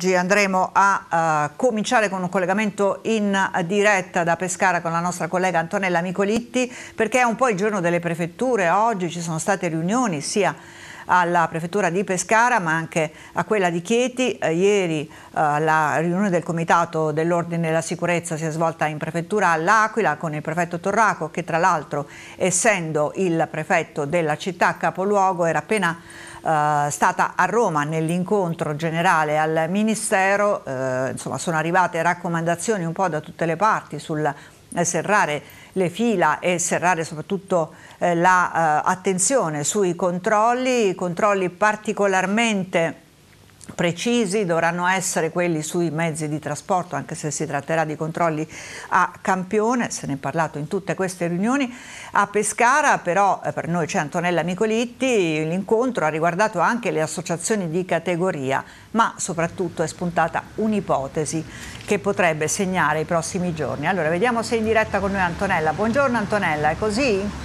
oggi andremo a cominciare con un collegamento in diretta da Pescara con la nostra collega Antonella Micolitti, perché è un po' il giorno delle prefetture. Oggi ci sono state riunioni sia alla prefettura di Pescara ma anche a quella di Chieti. Ieri la riunione del comitato dell'ordine e della sicurezza si è svolta in prefettura all'Aquila con il prefetto Torraco, che tra l'altro, essendo il prefetto della città capoluogo, era appena stata a Roma nell'incontro generale al Ministero. Insomma, sono arrivate raccomandazioni un po' da tutte le parti sul serrare le fila e serrare soprattutto l'attenzione sui controlli particolarmente precisi dovranno essere quelli sui mezzi di trasporto, anche se si tratterà di controlli a campione. Se ne è parlato in tutte queste riunioni a Pescara, però per noi c'è Antonella Micolitti. L'incontro ha riguardato anche le associazioni di categoria, ma soprattutto è spuntata un'ipotesi che potrebbe segnare i prossimi giorni. Allora vediamo se è in diretta con noi Antonella. Buongiorno Antonella, è così?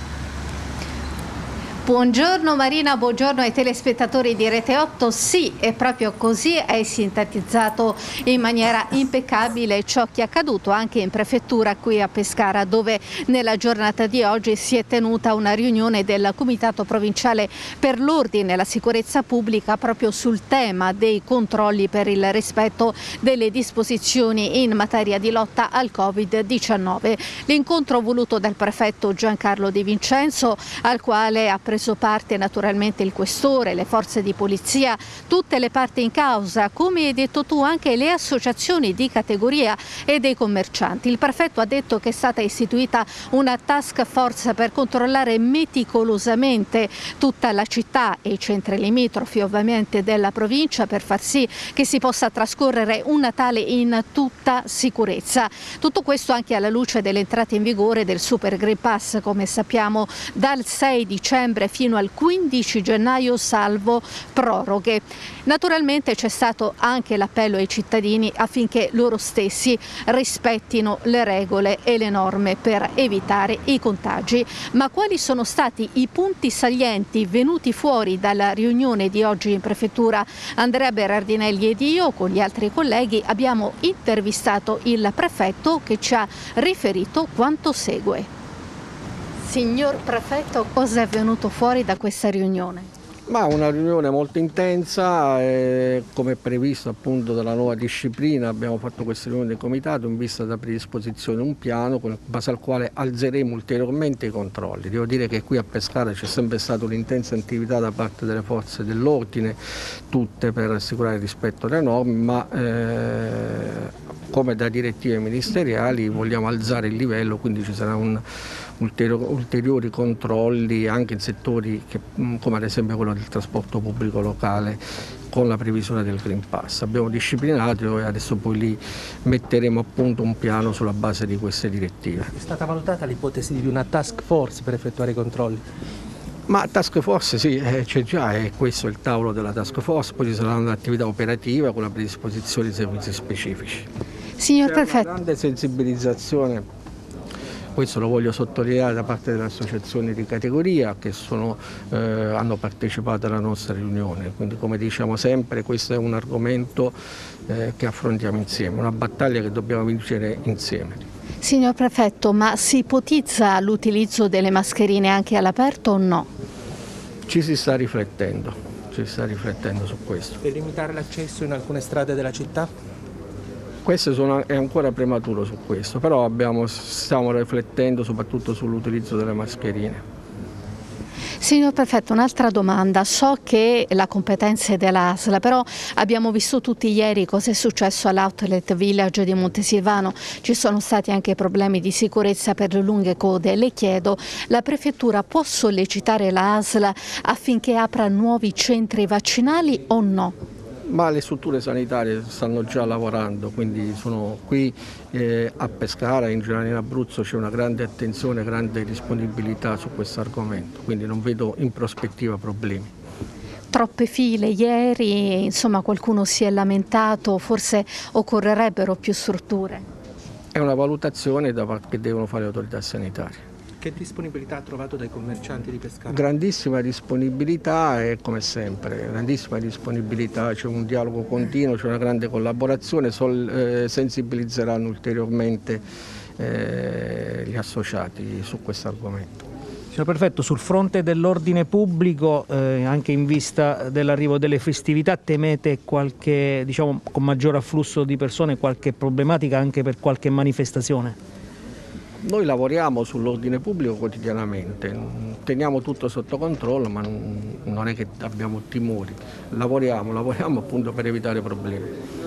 Buongiorno Marina, buongiorno ai telespettatori di Rete 8. Sì, è proprio così, hai sintetizzato in maniera impeccabile ciò che è accaduto anche in prefettura qui a Pescara, dove nella giornata di oggi si è tenuta una riunione del Comitato Provinciale per l'Ordine e la Sicurezza Pubblica proprio sul tema dei controlli per il rispetto delle disposizioni in materia di lotta al Covid-19. L'incontro voluto dal prefetto Giancarlo Di Vincenzo, al quale ha preso parte naturalmente il questore, le forze di polizia, tutte le parti in causa, come hai detto tu anche le associazioni di categoria e dei commercianti. Il prefetto ha detto che è stata istituita una task force per controllare meticolosamente tutta la città e i centri limitrofi ovviamente della provincia, per far sì che si possa trascorrere un Natale in tutta sicurezza. Tutto questo anche alla luce dell'entrata in vigore del Super Green Pass, come sappiamo, dal 6 dicembre fino al 15 gennaio salvo proroghe. Naturalmente c'è stato anche l'appello ai cittadini affinché loro stessi rispettino le regole e le norme per evitare i contagi. Ma quali sono stati i punti salienti venuti fuori dalla riunione di oggi in prefettura? Andrea Berardinelli ed io con gli altri colleghi abbiamo intervistato il prefetto, che ci ha riferito quanto segue. Signor prefetto, cosa è venuto fuori da questa riunione? Ma una riunione molto intensa, come previsto appunto dalla nuova disciplina. Abbiamo fatto questa riunione del comitato in vista della predisposizione di un piano in base al quale alzeremo ulteriormente i controlli. Devo dire che qui a Pescara c'è sempre stata un'intensa attività da parte delle forze dell'ordine, tutte per assicurare il rispetto delle norme, ma come da direttive ministeriali vogliamo alzare il livello, quindi ci sarà ulteriori controlli anche in settori come ad esempio quello del trasporto pubblico locale, con la previsione del Green Pass. Abbiamo disciplinato e adesso poi lì metteremo a punto un piano sulla base di queste direttive. È stata valutata l'ipotesi di una task force per effettuare i controlli? Ma task force sì, c'è già, e questo è il tavolo della task force, poi ci sarà un'attività operativa con la predisposizione di servizi specifici. Signor prefetto, una grande sensibilizzazione, questo lo voglio sottolineare, da parte delle associazioni di categoria che hanno partecipato alla nostra riunione. Quindi, come diciamo sempre, questo è un argomento che affrontiamo insieme, una battaglia che dobbiamo vincere insieme. Signor prefetto, ma si ipotizza l'utilizzo delle mascherine anche all'aperto o no? Ci si sta riflettendo su questo. Per limitare l'accesso in alcune strade della città? Questo è ancora prematuro su questo, però stiamo riflettendo soprattutto sull'utilizzo delle mascherine. Signor prefetto, un'altra domanda. So che la competenza è dell'ASL, però abbiamo visto tutti ieri cosa è successo all'Outlet Village di Montesilvano. Ci sono stati anche problemi di sicurezza per le lunghe code. Le chiedo, la prefettura può sollecitare l'ASL affinché apra nuovi centri vaccinali o no? Ma le strutture sanitarie stanno già lavorando, quindi sono qui a Pescara, in generale in Abruzzo c'è una grande attenzione, grande disponibilità su questo argomento, quindi non vedo in prospettiva problemi. Troppe file ieri, insomma qualcuno si è lamentato, forse occorrerebbero più strutture. È una valutazione che devono fare le autorità sanitarie. Che disponibilità ha trovato dai commercianti di Pescara? Grandissima disponibilità e come sempre, grandissima disponibilità, c'è un dialogo continuo, c'è una grande collaborazione, sensibilizzeranno ulteriormente gli associati su questo argomento. Signor Prefetto, sul fronte dell'ordine pubblico, anche in vista dell'arrivo delle festività, temete qualche, diciamo, con maggior afflusso di persone, qualche problematica anche per qualche manifestazione? Noi lavoriamo sull'ordine pubblico quotidianamente, teniamo tutto sotto controllo, ma non è che abbiamo timori, lavoriamo appunto per evitare problemi.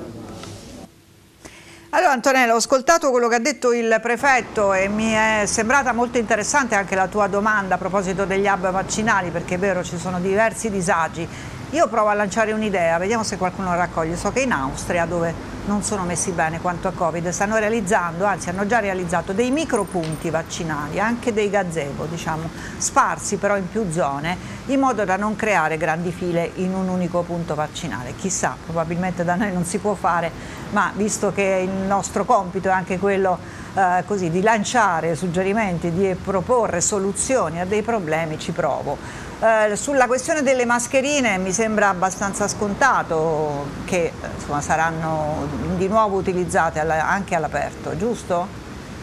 Allora Antonella, ho ascoltato quello che ha detto il prefetto e mi è sembrata molto interessante anche la tua domanda a proposito degli hub vaccinali, perché è vero, ci sono diversi disagi. Io provo a lanciare un'idea, vediamo se qualcuno la raccoglie. So che in Austria, dove non sono messi bene quanto a Covid, stanno realizzando, anzi hanno già realizzato dei micropunti vaccinali, anche dei gazebo, diciamo, sparsi però in più zone, in modo da non creare grandi file in un unico punto vaccinale. Chissà, probabilmente da noi non si può fare, ma visto che il nostro compito è anche quello così, di lanciare suggerimenti, di proporre soluzioni a dei problemi, ci provo. Sulla questione delle mascherine mi sembra abbastanza scontato che insomma, saranno di nuovo utilizzate anche all'aperto, giusto?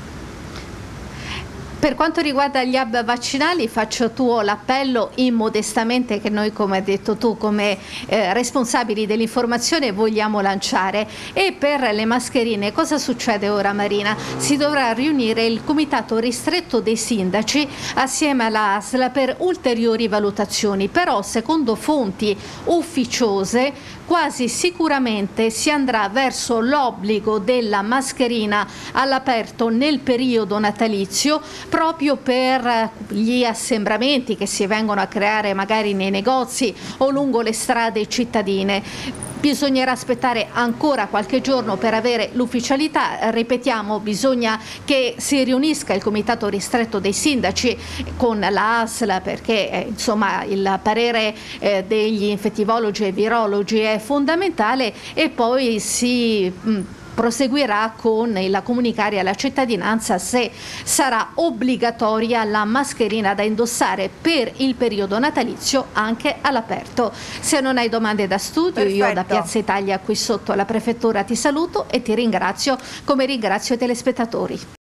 Per quanto riguarda gli hub vaccinali, faccio tuo l'appello immodestamente che noi, come hai detto tu, come responsabili dell'informazione vogliamo lanciare. E per le mascherine cosa succede ora, Marina? Si dovrà riunire il comitato ristretto dei sindaci assieme alla ASL per ulteriori valutazioni, però secondo fonti ufficiose quasi sicuramente si andrà verso l'obbligo della mascherina all'aperto nel periodo natalizio, proprio per gli assembramenti che si vengono a creare magari nei negozi o lungo le strade cittadine. Bisognerà aspettare ancora qualche giorno per avere l'ufficialità, ripetiamo, bisogna che si riunisca il comitato ristretto dei sindaci con la ASL perché insomma il parere degli infettivologi e virologi è fondamentale e poi si proseguirà con il comunicare alla cittadinanza se sarà obbligatoria la mascherina da indossare per il periodo natalizio anche all'aperto. Se non hai domande da studio, perfetto. Io da Piazza Italia qui sotto alla prefettura ti saluto e ti ringrazio come ringrazio i telespettatori.